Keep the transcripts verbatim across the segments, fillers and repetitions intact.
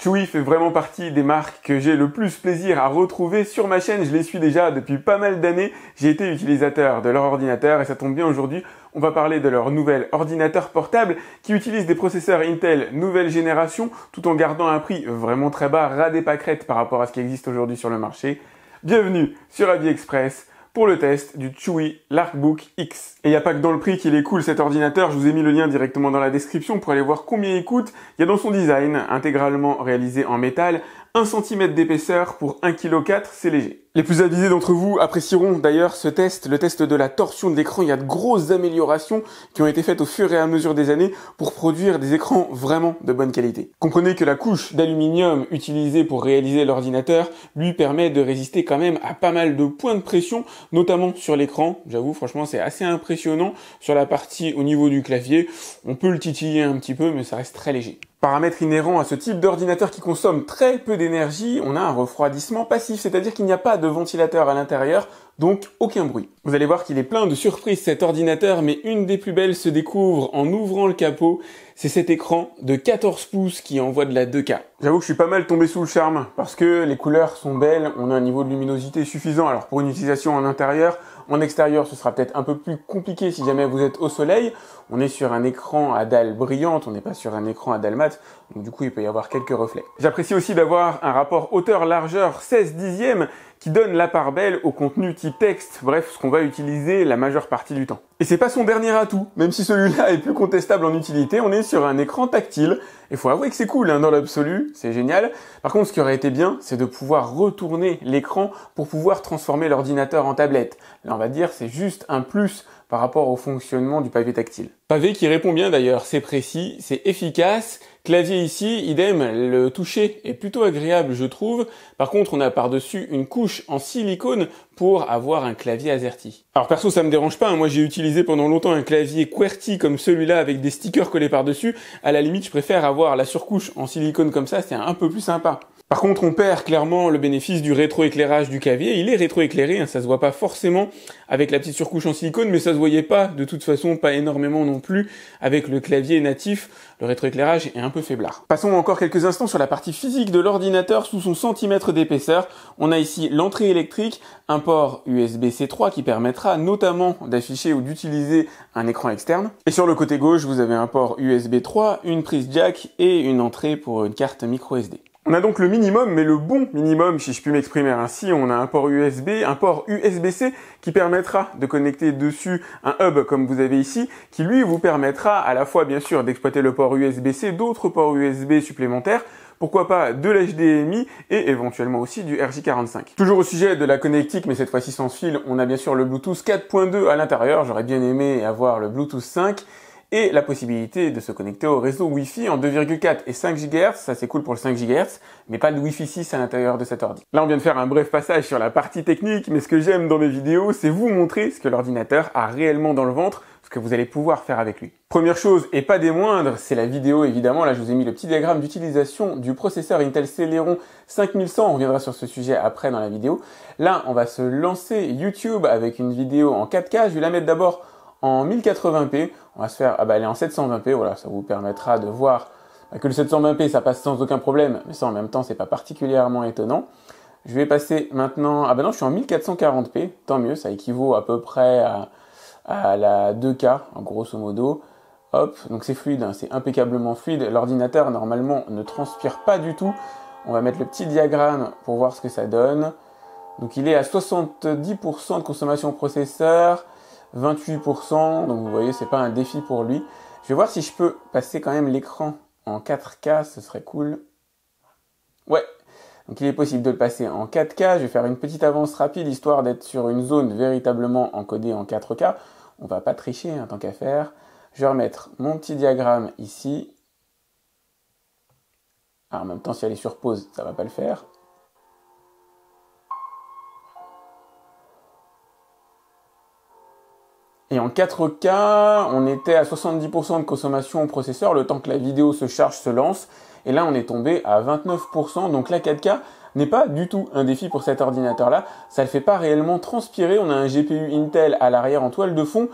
Chewy fait vraiment partie des marques que j'ai le plus plaisir à retrouver sur ma chaîne. Je les suis déjà depuis pas mal d'années. J'ai été utilisateur de leur ordinateur et ça tombe bien aujourd'hui. On va parler de leur nouvel ordinateur portable qui utilise des processeurs Intel nouvelle génération tout en gardant un prix vraiment très bas, ras des pâquerettes par rapport à ce qui existe aujourd'hui sur le marché. Bienvenue sur AviExpress pour le test du Chewy Larkbook X. Et il n'y a pas que dans le prix qu'il est cool cet ordinateur, je vous ai mis le lien directement dans la description pour aller voir combien il coûte. Il y a dans son design, intégralement réalisé en métal, un centimètre d'épaisseur pour un virgule quatre kilos, c'est léger. Les plus avisés d'entre vous apprécieront d'ailleurs ce test, le test de la torsion de l'écran. Il y a de grosses améliorations qui ont été faites au fur et à mesure des années pour produire des écrans vraiment de bonne qualité. Comprenez que la couche d'aluminium utilisée pour réaliser l'ordinateur lui permet de résister quand même à pas mal de points de pression, notamment sur l'écran. J'avoue, franchement, c'est assez impressionnant sur la partie au niveau du clavier. On peut le titiller un petit peu, mais ça reste très léger. Paramètre inhérent à ce type d'ordinateur qui consomme très peu d'énergie, on a un refroidissement passif, c'est-à-dire qu'il n'y a pas de ventilateur à l'intérieur, donc aucun bruit. Vous allez voir qu'il est plein de surprises cet ordinateur, mais une des plus belles se découvre en ouvrant le capot, c'est cet écran de quatorze pouces qui envoie de la deux K. J'avoue que je suis pas mal tombé sous le charme, parce que les couleurs sont belles, on a un niveau de luminosité suffisant, alors pour une utilisation en intérieur, en extérieur ce sera peut-être un peu plus compliqué si jamais vous êtes au soleil. On est sur un écran à dalles brillantes, on n'est pas sur un écran à dalles mat, donc du coup il peut y avoir quelques reflets. J'apprécie aussi d'avoir un rapport hauteur-largeur seize dixièmes qui donne la part belle au contenu type texte, bref, ce qu'on va utiliser la majeure partie du temps. Et c'est pas son dernier atout, même si celui-là est plus contestable en utilité, on est sur un écran tactile. Il faut avouer que c'est cool, hein, dans l'absolu, c'est génial. Par contre, ce qui aurait été bien, c'est de pouvoir retourner l'écran pour pouvoir transformer l'ordinateur en tablette. Là, on va dire, c'est juste un plus par rapport au fonctionnement du pavé tactile. Pavé qui répond bien d'ailleurs, c'est précis, c'est efficace. Clavier ici, idem, le toucher est plutôt agréable je trouve. Par contre, on a par-dessus une couche en silicone pour avoir un clavier AZERTY. Alors perso, ça me dérange pas, hein. Moi j'ai utilisé pendant longtemps un clavier QWERTY comme celui-là avec des stickers collés par-dessus. À la limite, je préfère avoir la surcouche en silicone comme ça, c'est un peu plus sympa. Par contre, on perd clairement le bénéfice du rétroéclairage du clavier. Il est rétroéclairé, hein, ça se voit pas forcément avec la petite surcouche en silicone, mais ça se voyait pas, de toute façon, pas énormément non plus avec le clavier natif. Le rétroéclairage est un peu faiblard. Passons encore quelques instants sur la partie physique de l'ordinateur sous son centimètre d'épaisseur. On a ici l'entrée électrique, un port U S B C trois qui permettra notamment d'afficher ou d'utiliser un écran externe. Et sur le côté gauche, vous avez un port U S B trois, une prise jack et une entrée pour une carte micro S D. On a donc le minimum, mais le bon minimum, si je puis m'exprimer ainsi. On a un port U S B, un port U S B C qui permettra de connecter dessus un hub comme vous avez ici, qui lui vous permettra à la fois bien sûr d'exploiter le port U S B C, d'autres ports U S B supplémentaires, pourquoi pas de l'H D M I et éventuellement aussi du R J quarante-cinq. Toujours au sujet de la connectique, mais cette fois-ci sans fil, on a bien sûr le Bluetooth quatre point deux à l'intérieur. J'aurais bien aimé avoir le Bluetooth cinq. Et la possibilité de se connecter au réseau Wi-Fi en deux virgule quatre et cinq gigahertz, ça c'est cool pour le cinq gigahertz, mais pas de Wi-Fi six à l'intérieur de cet ordi. Là on vient de faire un bref passage sur la partie technique, mais ce que j'aime dans mes vidéos, c'est vous montrer ce que l'ordinateur a réellement dans le ventre, ce que vous allez pouvoir faire avec lui. Première chose, et pas des moindres, c'est la vidéo évidemment. Là je vous ai mis le petit diagramme d'utilisation du processeur Intel Celeron cinq mille cent, on reviendra sur ce sujet après dans la vidéo. Là on va se lancer YouTube avec une vidéo en quatre K, je vais la mettre d'abord en mille quatre-vingts p, on va se faire, ah bah elle est en sept cent vingt p, voilà, ça vous permettra de voir que le sept cent vingt p ça passe sans aucun problème, mais ça en même temps c'est pas particulièrement étonnant. Je vais passer maintenant, ah bah non je suis en mille quatre cent quarante p, tant mieux, ça équivaut à peu près à, à la deux K, en grosso modo. Hop, donc c'est fluide, hein, c'est impeccablement fluide, l'ordinateur normalement ne transpire pas du tout. On va mettre le petit diagramme pour voir ce que ça donne. Donc il est à soixante-dix pour cent de consommation processeur, vingt-huit pour cent, donc vous voyez c'est pas un défi pour lui. Je vais voir si je peux passer quand même l'écran en quatre K, ce serait cool. Ouais, donc il est possible de le passer en quatre K, je vais faire une petite avance rapide histoire d'être sur une zone véritablement encodée en quatre K. On va pas tricher hein, tant qu'à faire. Je vais remettre mon petit diagramme ici. Ah, en même temps si elle est sur pause, ça va pas le faire. Et en quatre K, on était à soixante-dix pour cent de consommation au processeur, le temps que la vidéo se charge, se lance. Et là, on est tombé à vingt-neuf pour cent. Donc la quatre K n'est pas du tout un défi pour cet ordinateur-là. Ça ne le fait pas réellement transpirer. On a un G P U Intel à l'arrière en toile de fond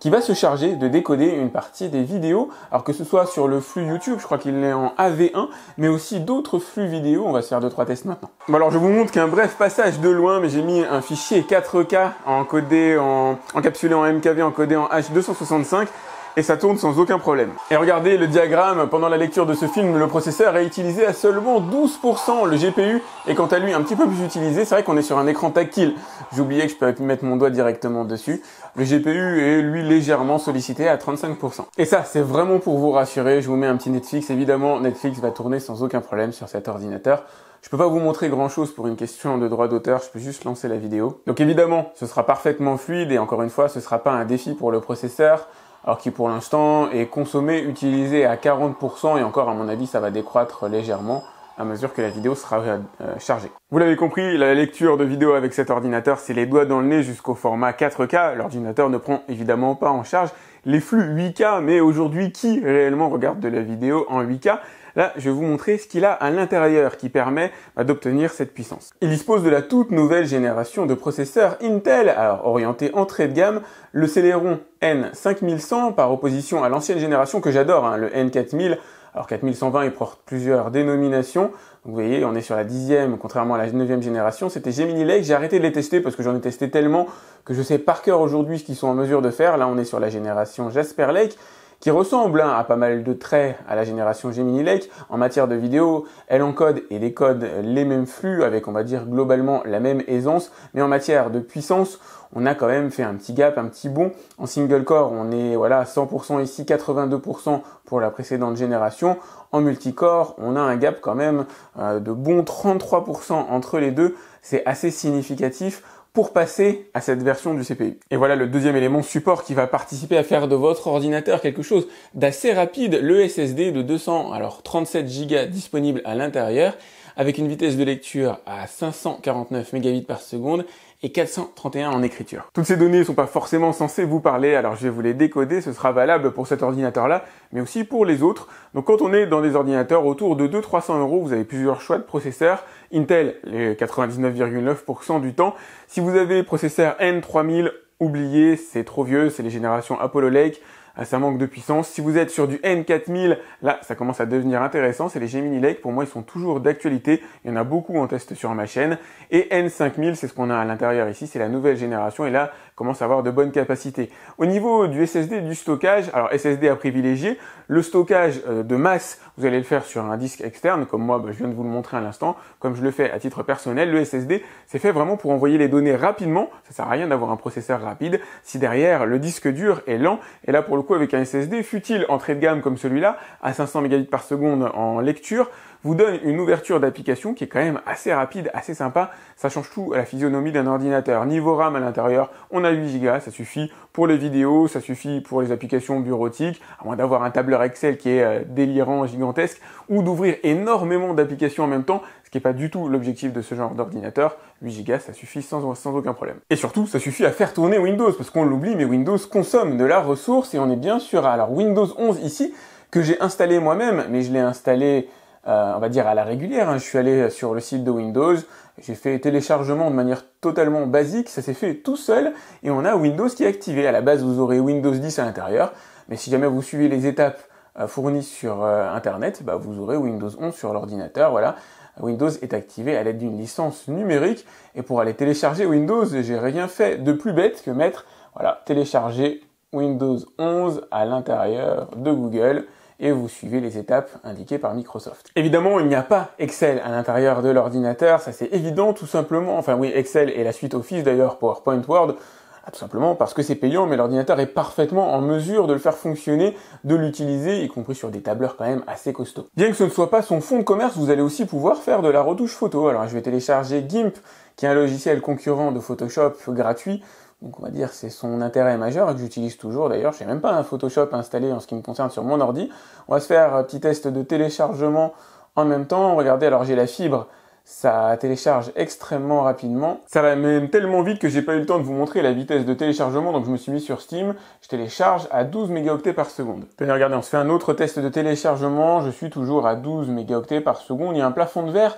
qui va se charger de décoder une partie des vidéos, alors que ce soit sur le flux YouTube, je crois qu'il est en A V un, mais aussi d'autres flux vidéo. On va se faire deux trois tests maintenant. Bon alors je vous montre qu'un bref passage de loin, mais j'ai mis un fichier quatre K encodé en encapsulé en M K V, encodé en H deux cent soixante-cinq. Et ça tourne sans aucun problème. Et regardez le diagramme, pendant la lecture de ce film, le processeur est utilisé à seulement douze pour cent. Le G P U est quant à lui un petit peu plus utilisé. C'est vrai qu'on est sur un écran tactile. J'ai oublié que je peux mettre mon doigt directement dessus. Le G P U est lui légèrement sollicité à trente-cinq pour cent. Et ça, c'est vraiment pour vous rassurer. Je vous mets un petit Netflix. Évidemment, Netflix va tourner sans aucun problème sur cet ordinateur. Je peux pas vous montrer grand chose pour une question de droit d'auteur, je peux juste lancer la vidéo. Donc évidemment, ce sera parfaitement fluide et encore une fois, ce sera pas un défi pour le processeur. Alors qui pour l'instant est consommé, utilisé à quarante pour cent et encore à mon avis ça va décroître légèrement à mesure que la vidéo sera euh, chargée. Vous l'avez compris, la lecture de vidéo avec cet ordinateur c'est les doigts dans le nez jusqu'au format quatre K. L'ordinateur ne prend évidemment pas en charge les flux huit K, mais aujourd'hui qui réellement regarde de la vidéo en huit K? Là, je vais vous montrer ce qu'il a à l'intérieur qui permet bah, d'obtenir cette puissance. Il dispose de la toute nouvelle génération de processeurs Intel, alors orienté entrée de gamme, le Celeron N cinq mille cent par opposition à l'ancienne génération que j'adore, hein, le N quatre mille. Alors quatre mille cent vingt, il porte plusieurs dénominations. Donc, vous voyez, on est sur la dixième, contrairement à la neuvième génération. C'était Gemini Lake. J'ai arrêté de les tester parce que j'en ai testé tellement que je sais par cœur aujourd'hui ce qu'ils sont en mesure de faire. Là, on est sur la génération Jasper Lake, qui ressemble hein, à pas mal de traits à la génération Gemini Lake. En matière de vidéo, elle encode et décode les mêmes flux avec, on va dire, globalement la même aisance. Mais en matière de puissance, on a quand même fait un petit gap, un petit bond. En single core, on est voilà à cent pour cent ici, quatre-vingt-deux pour cent pour la précédente génération. En multicore, on a un gap quand même euh, de bon trente-trois pour cent entre les deux. C'est assez significatif pour passer à cette version du C P U. Et voilà le deuxième élément support qui va participer à faire de votre ordinateur quelque chose d'assez rapide, le S S D de deux cents, alors trente-sept gigas disponible à l'intérieur, avec une vitesse de lecture à cinq cent quarante-neuf mégabits par seconde et quatre cent trente et un en écriture. Toutes ces données ne sont pas forcément censées vous parler, alors je vais vous les décoder, ce sera valable pour cet ordinateur-là, mais aussi pour les autres. Donc quand on est dans des ordinateurs autour de deux à trois cents euros, vous avez plusieurs choix de processeurs. Intel, les quatre-vingt-dix-neuf virgule neuf pour cent du temps. Si vous avez processeur N trois mille, oubliez, c'est trop vieux, c'est les générations Apollo Lake. Ça manque de puissance. Si vous êtes sur du N quatre mille, là, ça commence à devenir intéressant. C'est les Gemini Lake. Pour moi, ils sont toujours d'actualité. Il y en a beaucoup en test sur ma chaîne. Et N cinq mille, c'est ce qu'on a à l'intérieur ici. C'est la nouvelle génération. Et là, commence à avoir de bonnes capacités. Au niveau du S S D, du stockage, alors S S D à privilégier. Le stockage de masse, vous allez le faire sur un disque externe, comme moi, bah, je viens de vous le montrer à l'instant, comme je le fais à titre personnel. Le S S D, c'est fait vraiment pour envoyer les données rapidement. Ça sert à rien d'avoir un processeur rapide si derrière le disque dur est lent. Et là, pour le coup, avec un S S D, fut-il entrée de gamme comme celui-là, à cinq cents mégabits par seconde en lecture, vous donne une ouverture d'application qui est quand même assez rapide, assez sympa. Ça change tout à la physionomie d'un ordinateur. Niveau RAM à l'intérieur, on a huit gigas, ça suffit pour les vidéos, ça suffit pour les applications bureautiques, à moins d'avoir un tableur Excel qui est euh, délirant, gigantesque, ou d'ouvrir énormément d'applications en même temps, ce qui n'est pas du tout l'objectif de ce genre d'ordinateur. huit gigas, ça suffit sans, sans aucun problème. Et surtout, ça suffit à faire tourner Windows, parce qu'on l'oublie, mais Windows consomme de la ressource, et on est bien sûr à alors Windows onze ici, que j'ai installé moi-même, mais je l'ai installé Euh, on va dire à la régulière, hein. Je suis allé sur le site de Windows, j'ai fait téléchargement de manière totalement basique, ça s'est fait tout seul, et on a Windows qui est activé. À la base, vous aurez Windows dix à l'intérieur, mais si jamais vous suivez les étapes euh, fournies sur euh, Internet, bah, vous aurez Windows onze sur l'ordinateur, voilà. Windows est activé à l'aide d'une licence numérique, et pour aller télécharger Windows, j'ai rien fait de plus bête que mettre, voilà, télécharger Windows onze à l'intérieur de Google, et vous suivez les étapes indiquées par Microsoft. Évidemment, il n'y a pas Excel à l'intérieur de l'ordinateur, ça c'est évident tout simplement. Enfin oui, Excel et la suite Office d'ailleurs, PowerPoint, Word, ah, tout simplement parce que c'est payant, mais l'ordinateur est parfaitement en mesure de le faire fonctionner, de l'utiliser, y compris sur des tableurs quand même assez costauds. Bien que ce ne soit pas son fonds de commerce, vous allez aussi pouvoir faire de la retouche photo. Alors je vais télécharger GIMP, qui est un logiciel concurrent de Photoshop gratuit. Donc on va dire que c'est son intérêt majeur et que j'utilise toujours d'ailleurs. Je n'ai même pas un Photoshop installé en ce qui me concerne sur mon ordi. On va se faire un petit test de téléchargement en même temps. Regardez, alors j'ai la fibre, ça télécharge extrêmement rapidement. Ça va même tellement vite que j'ai pas eu le temps de vous montrer la vitesse de téléchargement, donc je me suis mis sur Steam. Je télécharge à douze mégaoctets par seconde. Tenez, regardez, on se fait un autre test de téléchargement. Je suis toujours à douze mégaoctets par seconde. Il y a un plafond de verre.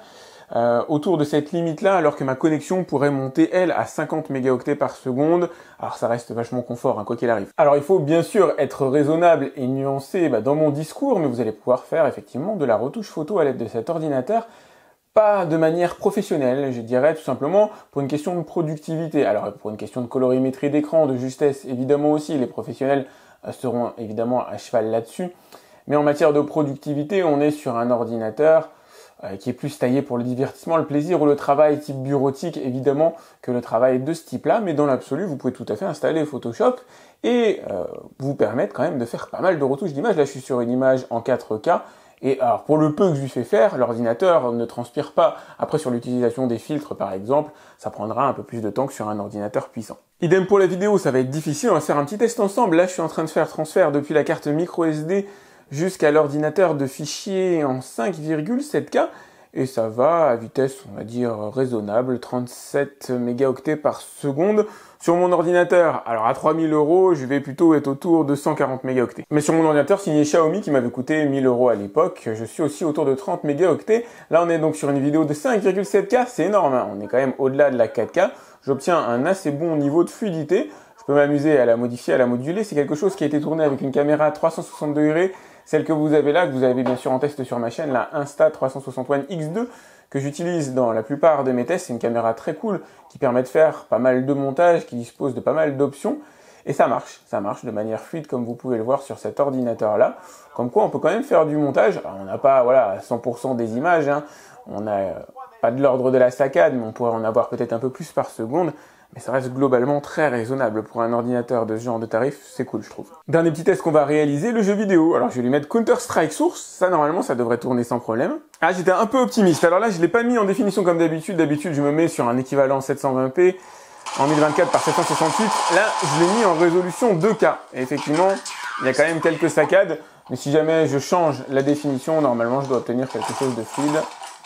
euh, autour de cette limite-là, alors que ma connexion pourrait monter, elle, à cinquante mégaoctets par seconde. Alors ça reste vachement confort, hein, quoi qu'il arrive. Alors il faut bien sûr être raisonnable et nuancé bah, dans mon discours, mais vous allez pouvoir faire effectivement de la retouche photo à l'aide de cet ordinateur. Pas de manière professionnelle, je dirais tout simplement pour une question de productivité. Alors pour une question de colorimétrie d'écran, de justesse, évidemment aussi, les professionnels seront évidemment à cheval là-dessus. Mais en matière de productivité, on est sur un ordinateur euh, qui est plus taillé pour le divertissement, le plaisir ou le travail type bureautique, évidemment, que le travail de ce type-là. Mais dans l'absolu, vous pouvez tout à fait installer Photoshop et euh, vous permettre quand même de faire pas mal de retouches d'images. Là, je suis sur une image en quatre K. Et alors, pour le peu que je lui fais faire, l'ordinateur ne transpire pas. Après, sur l'utilisation des filtres, par exemple, ça prendra un peu plus de temps que sur un ordinateur puissant. Idem pour la vidéo, ça va être difficile. On va faire un petit test ensemble. Là, je suis en train de faire transfert depuis la carte micro S D jusqu'à l'ordinateur de fichiers en cinq virgule sept K. Et ça va à vitesse, on va dire, raisonnable, trente-sept mégaoctets par seconde. Sur mon ordinateur, alors à trois mille euros, je vais plutôt être autour de cent quarante mégaoctets. Mais sur mon ordinateur signé Xiaomi, qui m'avait coûté mille euros à l'époque, je suis aussi autour de trente mégaoctets. Là, on est donc sur une vidéo de cinq virgule sept K, c'est énorme, hein. On est quand même au-delà de la quatre K. J'obtiens un assez bon niveau de fluidité. Je peux m'amuser à la modifier, à la moduler. C'est quelque chose qui a été tourné avec une caméra trois cent soixante degrés. Celle que vous avez là, que vous avez bien sûr en test sur ma chaîne, la Insta trois cent soixante One X deux, que j'utilise dans la plupart de mes tests. C'est une caméra très cool qui permet de faire pas mal de montage, qui dispose de pas mal d'options. Et ça marche, ça marche de manière fluide comme vous pouvez le voir sur cet ordinateur-là. Comme quoi on peut quand même faire du montage. Alors, on n'a pas voilà, cent pour cent des images, hein. On n'a euh, pas de l'ordre de la saccade, mais on pourrait en avoir peut-être un peu plus par seconde. Mais ça reste globalement très raisonnable pour un ordinateur de ce genre de tarif, c'est cool je trouve. Dernier petit test qu'on va réaliser, le jeu vidéo. Alors je vais lui mettre Counter-Strike Source, ça normalement ça devrait tourner sans problème. Ah j'étais un peu optimiste, alors là je l'ai pas mis en définition comme d'habitude, d'habitude je me mets sur un équivalent sept cent vingt p en mille vingt-quatre par sept cent soixante-huit, là je l'ai mis en résolution deux K. Et effectivement, il y a quand même quelques saccades, mais si jamais je change la définition, normalement je dois obtenir quelque chose de fluide.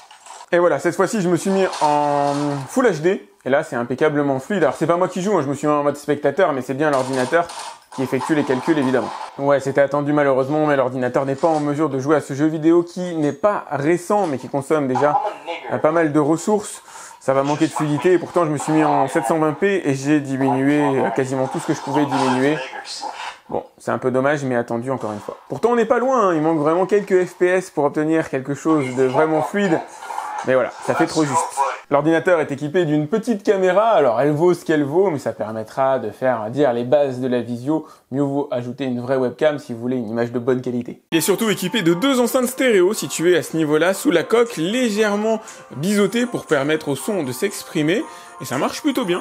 Et voilà, cette fois-ci, je me suis mis en Full H D. Et là, c'est impeccablement fluide. Alors, c'est pas moi qui joue, hein, je me suis mis en mode spectateur, mais c'est bien l'ordinateur qui effectue les calculs, évidemment. Ouais, c'était attendu malheureusement, mais l'ordinateur n'est pas en mesure de jouer à ce jeu vidéo qui n'est pas récent, mais qui consomme déjà pas mal de ressources. Ça va manquer de fluidité, et pourtant, je me suis mis en sept cent vingt p et j'ai diminué quasiment tout ce que je pouvais diminuer. Bon, c'est un peu dommage, mais attendu encore une fois. Pourtant, on n'est pas loin, hein, il manque vraiment quelques F P S pour obtenir quelque chose de vraiment fluide. Mais voilà, ça fait trop juste. L'ordinateur est équipé d'une petite caméra, alors elle vaut ce qu'elle vaut, mais ça permettra de faire, on va dire, les bases de la visio. Mieux vaut ajouter une vraie webcam si vous voulez une image de bonne qualité. Il est surtout équipé de deux enceintes stéréo situées à ce niveau-là, sous la coque, légèrement biseautées pour permettre au son de s'exprimer, et ça marche plutôt bien.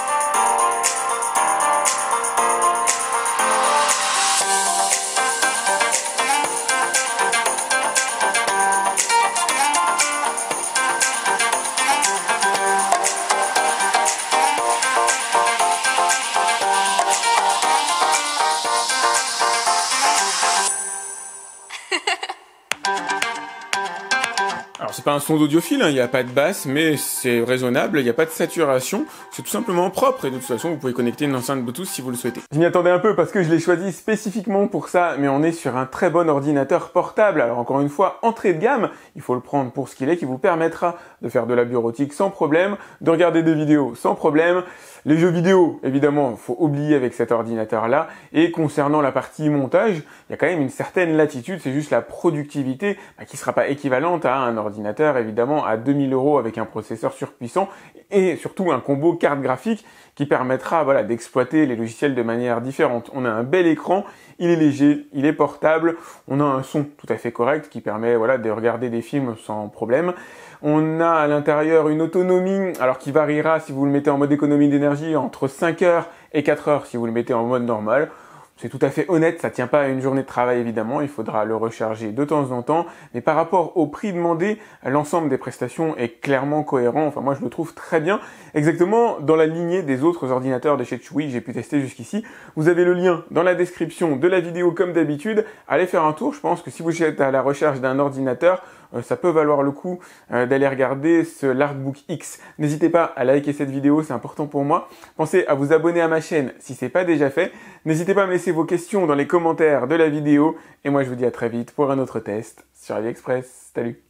Alors c'est pas un son d'audiophile, hein, il n'y a pas de basse, mais c'est raisonnable, il n'y a pas de saturation, c'est tout simplement propre, et de toute façon vous pouvez connecter une enceinte Bluetooth si vous le souhaitez. Je m'y attendais un peu parce que je l'ai choisi spécifiquement pour ça, mais on est sur un très bon ordinateur portable, alors encore une fois, entrée de gamme, il faut le prendre pour ce qu'il est, qui vous permettra de faire de la bureautique sans problème, de regarder des vidéos sans problème. Les jeux vidéo, évidemment, faut oublier avec cet ordinateur-là. Et concernant la partie montage, il y a quand même une certaine latitude. C'est juste la productivité bah, qui sera pas équivalente à un ordinateur, évidemment, à deux mille euros avec un processeur surpuissant et surtout un combo carte graphique qui permettra voilà, d'exploiter les logiciels de manière différente. On a un bel écran, il est léger, il est portable, on a un son tout à fait correct qui permet voilà, de regarder des films sans problème. On a à l'intérieur une autonomie, alors qui variera si vous le mettez en mode économie d'énergie entre cinq heures et quatre heures si vous le mettez en mode normal. C'est tout à fait honnête, ça tient pas à une journée de travail évidemment, il faudra le recharger de temps en temps, mais par rapport au prix demandé, l'ensemble des prestations est clairement cohérent, enfin moi je le trouve très bien, exactement dans la lignée des autres ordinateurs de chez Chewy que j'ai pu tester jusqu'ici. Vous avez le lien dans la description de la vidéo comme d'habitude, allez faire un tour, je pense que si vous êtes à la recherche d'un ordinateur, euh, ça peut valoir le coup euh, d'aller regarder ce l'Artbook X. N'hésitez pas à liker cette vidéo, c'est important pour moi. Pensez à vous abonner à ma chaîne si c'est pas déjà fait. N'hésitez pas à me laisser vos questions dans les commentaires de la vidéo. Et moi, je vous dis à très vite pour un autre test sur AliExpress. Salut!